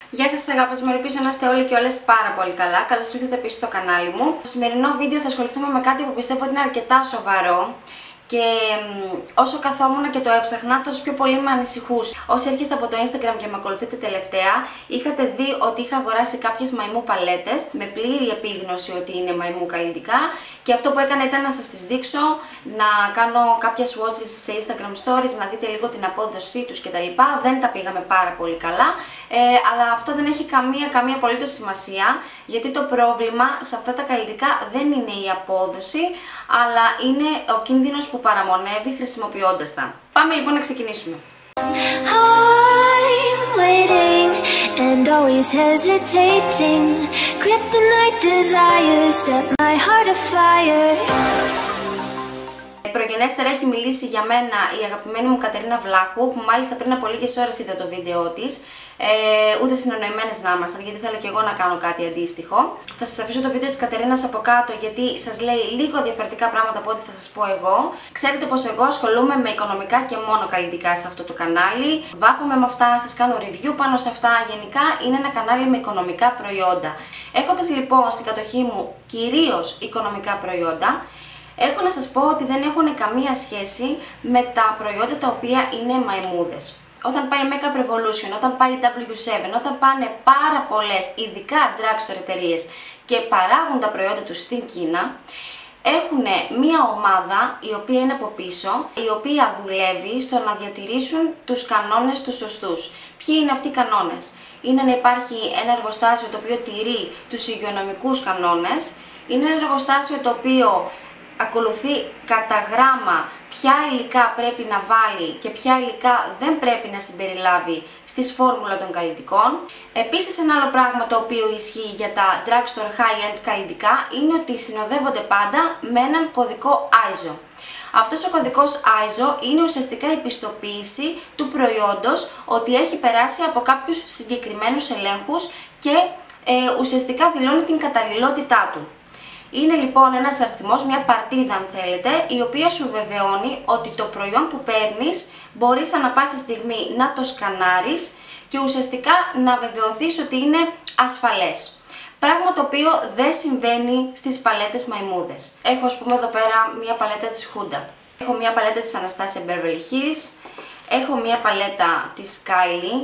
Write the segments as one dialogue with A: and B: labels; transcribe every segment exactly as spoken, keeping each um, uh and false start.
A: Γεια σας αγάπες μου, ελπίζω να είστε όλοι και όλες πάρα πολύ καλά. Καλώς ήρθατε επίσης στο κανάλι μου. Στο σημερινό βίντεο θα ασχοληθούμε με κάτι που πιστεύω ότι είναι αρκετά σοβαρό και όσο καθόμουν και το έψαχνα, τόσο πιο πολύ με ανησυχούσε. Όσοι έρχεστε από το Instagram και με ακολουθείτε τελευταία, είχατε δει ότι είχα αγοράσει κάποιες μαϊμού παλέτες με πλήρη επίγνωση ότι είναι μαϊμού καλλιτικά. Και αυτό που έκανα ήταν να σας τις δείξω, να κάνω κάποια swatches σε Instagram stories, να δείτε λίγο την απόδοσή τους κτλ. Δεν τα πήγαμε πάρα πολύ καλά, ε, αλλά αυτό δεν έχει καμία, καμία απολύτως σημασία, γιατί το πρόβλημα σε αυτά τα καλλιτικά δεν είναι η απόδοση, αλλά είναι ο κίνδυνος που παραμονεύει χρησιμοποιώντας τα. Πάμε λοιπόν να ξεκινήσουμε. And always hesitating, kryptonite desires set my heart afire. Προγενέστερα έχει μιλήσει για μένα η αγαπημένη μου Κατερίνα Βλάχου, που μάλιστα πριν από λίγες ώρες είδα το βίντεο της. Ε, ούτε συνεννοημένες να ήμασταν, γιατί ήθελα και εγώ να κάνω κάτι αντίστοιχο. Θα σας αφήσω το βίντεο της Κατερίνας από κάτω, γιατί σας λέει λίγο διαφορετικά πράγματα από ό,τι θα σας πω εγώ. Ξέρετε πως εγώ ασχολούμαι με οικονομικά και μόνο καλλιτικά σε αυτό το κανάλι. Βάφομαι με αυτά, σας κάνω review πάνω σε αυτά. Γενικά είναι ένα κανάλι με οικονομικά προϊόντα. Έχοντας λοιπόν στην κατοχή μου κυρίως οικονομικά προϊόντα, έχω να σας πω ότι δεν έχουν καμία σχέση με τα προϊόντα τα οποία είναι μαϊμούδες. Όταν πάει Makeup Revolution, όταν πάει ντάμπλιου σέβεν, όταν πάνε πάρα πολλές ειδικά drugstore εταιρείες και παράγουν τα προϊόντα τους στην Κίνα, έχουν μία ομάδα η οποία είναι από πίσω, η οποία δουλεύει στο να διατηρήσουν τους κανόνες τους σωστούς. Ποιοι είναι αυτοί οι κανόνες? Είναι να υπάρχει ένα εργοστάσιο το οποίο τηρεί τους υγειονομικούς κανόνες, είναι ένα εργοστάσιο το οποίο ακολουθεί κατά γράμμα ποια υλικά πρέπει να βάλει και ποια υλικά δεν πρέπει να συμπεριλάβει στις φόρμουλα των καλλιτικών. Επίσης ένα άλλο πράγμα το οποίο ισχύει για τα drugstore high-end καλλιτικά είναι ότι συνοδεύονται πάντα με έναν κωδικό άιζο. Αυτός ο κωδικός άιζο είναι ουσιαστικά η πιστοποίηση του προϊόντος ότι έχει περάσει από κάποιους συγκεκριμένους ελέγχους και ε, ουσιαστικά δηλώνει την καταλληλότητά του. Είναι λοιπόν ένας αριθμός, μια παρτίδα αν θέλετε, η οποία σου βεβαιώνει ότι το προϊόν που παίρνεις μπορείς ανά πάσα στιγμή να το σκανάρεις και ουσιαστικά να βεβαιωθείς ότι είναι ασφαλές. Πράγμα το οποίο δεν συμβαίνει στις παλέτες μαϊμούδες. Έχω ας πούμε εδώ πέρα μια παλέτα της Huda. Έχω μια παλέτα της Anastasia Beverly Hills. Έχω μια παλέτα της Kylie.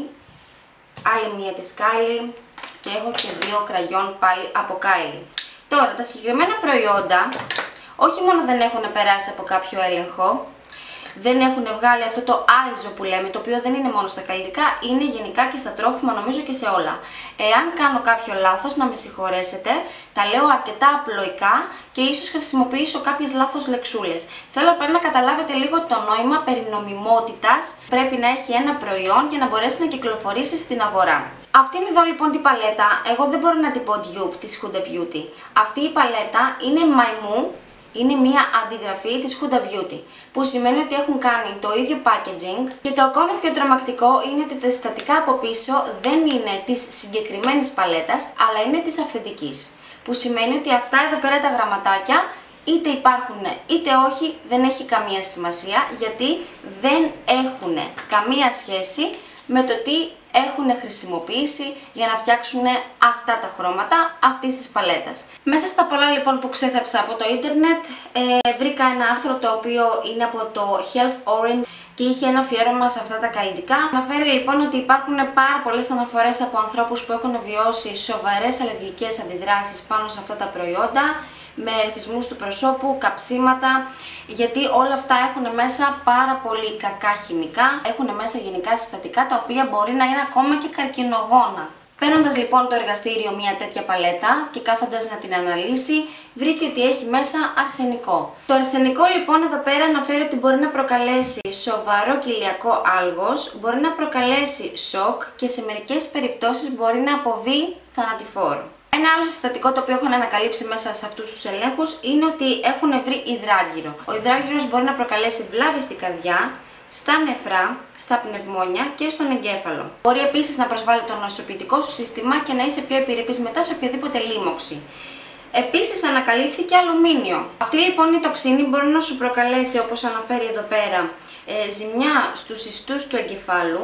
A: Άλλη μια της Kylie. Και έχω και δύο κραγιόν πάλι από Kylie. Τώρα, τα συγκεκριμένα προϊόντα όχι μόνο δεν έχουν περάσει από κάποιο έλεγχο, δεν έχουν βγάλει αυτό το άιζο που λέμε, το οποίο δεν είναι μόνο στα καλλιτικά, είναι γενικά και στα τρόφιμα, νομίζω και σε όλα. Εάν κάνω κάποιο λάθος, να με συγχωρέσετε, τα λέω αρκετά απλοϊκά και ίσως χρησιμοποιήσω κάποιες λάθος λεξούλες. Θέλω απλά να καταλάβετε λίγο το νόημα περί νομιμότητας πρέπει να έχει ένα προϊόν για να μπορέσει να κυκλοφορήσει στην αγορά. Αυτή είναι εδώ λοιπόν την παλέτα, εγώ δεν μπορώ να την πω dupe της Huda Beauty. Αυτή η παλέτα είναι μαϊμού, είναι μια αντιγραφή της Huda Beauty, που σημαίνει ότι έχουν κάνει το ίδιο packaging και το ακόμα πιο τρομακτικό είναι ότι τα συστατικά από πίσω δεν είναι της συγκεκριμένης παλέτας, αλλά είναι της αυθεντικής. Που σημαίνει ότι αυτά εδώ πέρα τα γραμματάκια είτε υπάρχουν είτε όχι, δεν έχει καμία σημασία, γιατί δεν έχουν καμία σχέση με το τι έχουν χρησιμοποιήσει για να φτιάξουν αυτά τα χρώματα αυτής της παλέτας. Μέσα στα πολλά λοιπόν που ξέθαψα από το ίντερνετ, ε, βρήκα ένα άρθρο το οποίο είναι από το Health Orange και είχε ένα αφιέρωμα σε αυτά τα καλλιτικά. Αναφέρει λοιπόν ότι υπάρχουν πάρα πολλές αναφορές από ανθρώπους που έχουν βιώσει σοβαρές αλλεργικές αντιδράσεις πάνω σε αυτά τα προϊόντα, με ερεθισμούς του προσώπου, καψίματα, γιατί όλα αυτά έχουν μέσα πάρα πολύ κακά χημικά, έχουν μέσα γενικά συστατικά τα οποία μπορεί να είναι ακόμα και καρκινογόνα. Παίρνοντας λοιπόν το εργαστήριο μια τέτοια παλέτα και κάθοντας να την αναλύσει, βρήκε ότι έχει μέσα αρσενικό. Το αρσενικό λοιπόν εδώ πέρα αναφέρει ότι μπορεί να προκαλέσει σοβαρό κοιλιακό άλγος, μπορεί να προκαλέσει σοκ και σε μερικές περιπτώσεις μπορεί να αποβεί θανατηφόρο. Ένα άλλο συστατικό το οποίο έχουν ανακαλύψει μέσα σε αυτούς τους ελέγχους είναι ότι έχουν βρει υδράργυρο. Ο υδράργυρος μπορεί να προκαλέσει βλάβη στην καρδιά, στα νεφρά, στα πνευμόνια και στον εγκέφαλο. Μπορεί επίσης να προσβάλλει το νοσοποιητικό σου σύστημα και να είσαι πιο επιρρεπής μετά σε οποιαδήποτε λίμωξη. Επίσης ανακαλύφθηκε αλουμίνιο. Αυτή λοιπόν η τοξίνη μπορεί να σου προκαλέσει, όπως αναφέρει εδώ πέρα, ε, ζημιά στους ιστούς του εγκεφάλου,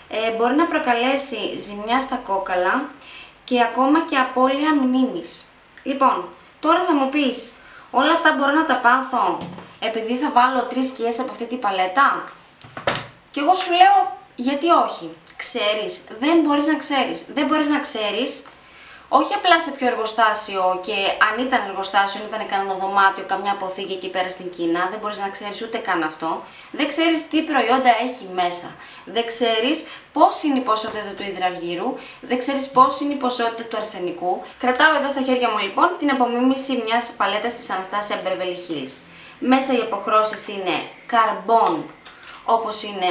A: ε, μπορεί να προκαλέσει ζημιά στα κόκαλα και ακόμα και απώλεια μνήμης. Λοιπόν, τώρα θα μου πεις, όλα αυτά μπορώ να τα πάθω επειδή θα βάλω τρεις σκιές από αυτή την παλέτα? Και εγώ σου λέω, γιατί όχι? Ξέρεις, δεν μπορείς να ξέρεις. Δεν μπορείς να ξέρεις, όχι απλά σε ποιο εργοστάσιο, και αν ήταν εργοστάσιο, αν ήταν κανένα δωμάτιο, καμιά αποθήκη εκεί πέρα στην Κίνα, δεν μπορείς να ξέρεις ούτε καν αυτό. Δεν ξέρεις τι προϊόντα έχει μέσα. Δεν ξέρεις πώς είναι η ποσότητα του υδραργύρου, δεν ξέρεις πώς είναι η ποσότητα του αρσενικού. Κρατάω εδώ στα χέρια μου λοιπόν την απομίμηση μιας παλέτας της Anastasia Beverly Hills. Μέσα οι αποχρώσεις είναι καρμπόν, όπως είναι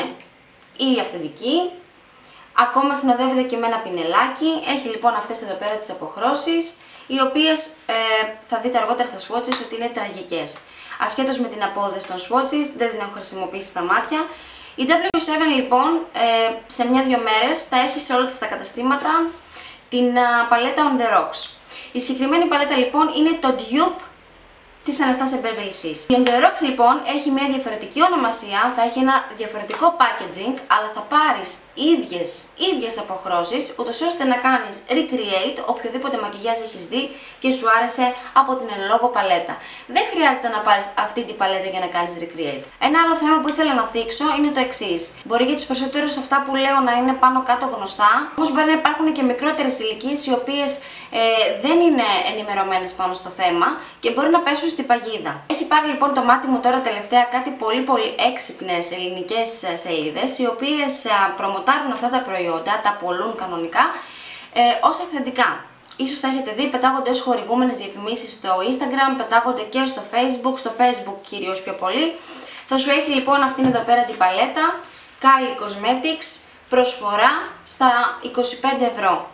A: η αυθεντική. Ακόμα συνοδεύεται και με ένα πινελάκι. Έχει λοιπόν αυτές εδώ πέρα τις αποχρώσεις, οι οποίες ε, θα δείτε αργότερα στα swatches ότι είναι τραγικές. Ασχέτως με την απόδοση των swatches, δεν την έχω χρησιμοποιήσει στα μάτια. Η ντάμπλιου σέβεν λοιπόν ε, σε μια-δυο μέρες θα έχει σε όλα τα καταστήματα την α, παλέτα On The Rocks. Η συγκεκριμένη παλέτα λοιπόν είναι το dupe της Anastasia Beverly Hills. Η On The Rocks λοιπόν έχει μια διαφορετική ονομασία, θα έχει ένα διαφορετικό packaging, αλλά θα πάρεις ίδιες, ίδιες αποχρώσεις, ούτως ώστε να κάνεις recreate οποιοδήποτε μακιγιάζ έχεις δει και σου άρεσε από την εν λόγω παλέτα. Δεν χρειάζεται να πάρεις αυτή την παλέτα για να κάνεις recreate. Ένα άλλο θέμα που ήθελα να θίξω είναι το εξής. Μπορεί για τους περισσότερους αυτά που λέω να είναι πάνω κάτω γνωστά, όμως μπορεί να υπάρχουν και μικρότερες ηλικίες οι οποίες ε, δεν είναι ενημερωμένες πάνω στο θέμα και μπορεί να πέσουν στην παγίδα. Έχει πάρει λοιπόν το μάτι μου τώρα τελευταία κάτι πολύ πολύ έξυπνες ελληνικές σελίδες, οι οποίες προμοτάρουν αυτά τα προϊόντα, τα πωλούν κανονικά ε, ως αυθεντικά. Ίσως τα έχετε δει, πετάγονται ως χορηγούμενες διαφημίσεις στο Instagram, πετάγονται και στο Facebook, στο Facebook κυρίως πιο πολύ. Θα σου έχει λοιπόν αυτήν εδώ πέρα την παλέτα, Kylie Cosmetics, προσφορά στα είκοσι πέντε ευρώ.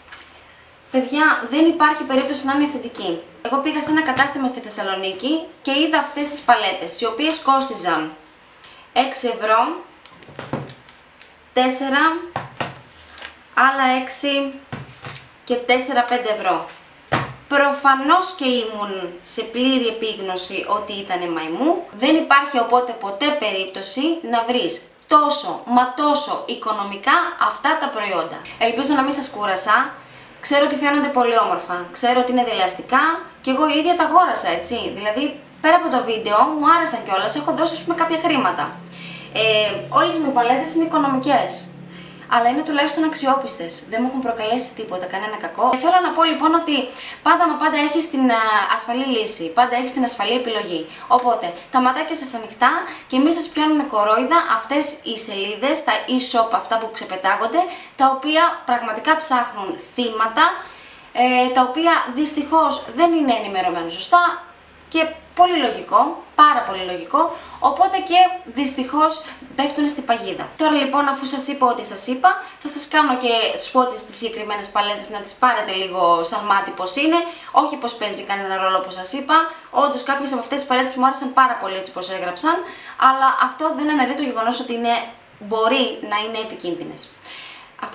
A: Παιδιά, δεν υπάρχει περίπτωση να είναι αυθεντική. Εγώ πήγα σε ένα κατάστημα στη Θεσσαλονίκη και είδα αυτές τις παλέτες, οι οποίες κόστιζαν έξι ευρώ, τέσσερα, άλλα έξι και τέσσερα πέντε ευρώ. Προφανώς και ήμουν σε πλήρη επίγνωση ότι ήτανε μαϊμού. Δεν υπάρχει οπότε ποτέ περίπτωση να βρεις τόσο μα τόσο οικονομικά αυτά τα προϊόντα. Ελπίζω να μην σας κούρασα. Ξέρω ότι φαίνονται πολύ όμορφα, ξέρω ότι είναι δελεαστικά και εγώ η ίδια τα αγόρασα, έτσι. Δηλαδή, πέρα από το βίντεο, μου άρεσαν κιόλας, έχω δώσει ας πούμε κάποια χρήματα. Ε, όλες μου οι παλέτες είναι οικονομικές, αλλά είναι τουλάχιστον αξιόπιστες. Δεν μου έχουν προκαλέσει τίποτα, κανένα κακό. Ε, θέλω να πω λοιπόν ότι πάντα μα πάντα έχεις την α, ασφαλή λύση, πάντα έχεις την ασφαλή επιλογή. Οπότε, τα ματάκια σας ανοιχτά και μη σας πιάνουν κορόιδα αυτές οι σελίδες, τα e-shop αυτά που ξεπετάγονται, τα οποία πραγματικά ψάχνουν θύματα, ε, τα οποία δυστυχώς δεν είναι ενημερωμένα σωστά και πολύ λογικό, πάρα πολύ λογικό, οπότε και δυστυχώς πέφτουν στην παγίδα. Τώρα λοιπόν, αφού σας είπα ό,τι σας είπα, θα σας κάνω και swatches στις συγκεκριμένες παλέτες να τις πάρετε λίγο σαν μάτι πως είναι, όχι πως παίζει κανένα ρόλο όπως σας είπα. Όντως κάποιες από αυτές τις παλέτες μου άρεσαν πάρα πολύ έτσι πως έγραψαν, αλλά αυτό δεν αναιρεί το γεγονός ότι είναι, μπορεί να είναι επικίνδυνες. Αυτά.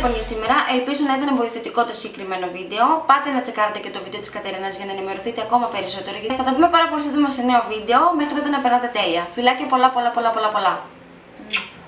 A: λοιπόν για σήμερα. Ελπίζω να ήταν βοηθητικό το συγκεκριμένο βίντεο. Πάτε να τσεκάρετε και το βίντεο της Κατερίνας για να ενημερωθείτε ακόμα περισσότερο. Γιατί θα τα πούμε πάρα πολύ σύντομα σε νέο βίντεο. Μέχρι τότε να περνάτε τέλεια. Φιλάκια πολλά πολλά πολλά πολλά πολλά.